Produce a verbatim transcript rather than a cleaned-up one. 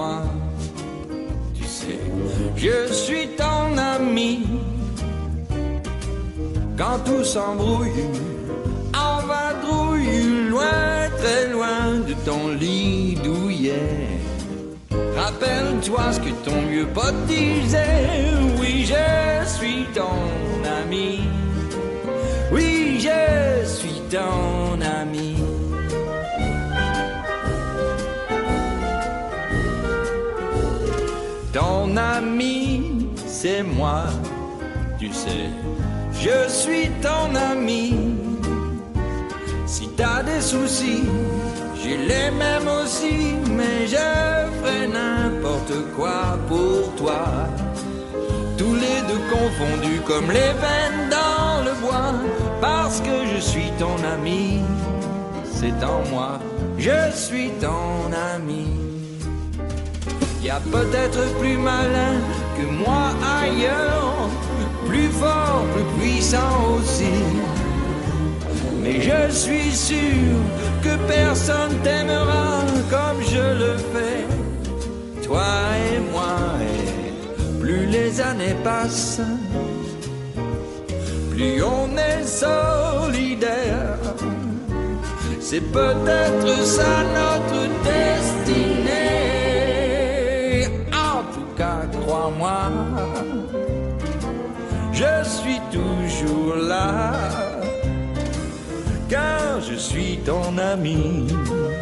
moi. Tu sais, je suis ton ami. Quand tout s'embrouille, en vadrouille, loin, très loin de ton lit douillet. Rappelle-toi ce que ton vieux pote disait. Oui, je suis ton ami. Oui, je suis ton ami. Ton ami, c'est moi, tu sais. Je suis ton ami. Si t'as des soucis, j'ai les mêmes aussi, mais je ferai n'importe quoi pour toi. Tous les deux confondus comme les veines dans le bois, parce que je suis ton ami, c'est en moi, je suis ton ami. Y a peut-être plus malin que moi ailleurs, plus fort, plus puissant aussi. Mais je suis sûr que personne t'aimera comme je le fais, toi et moi. Et plus les années passent, plus on est solidaire. C'est peut-être ça notre destinée. En tout cas, crois-moi, je suis toujours là, car je suis ton ami.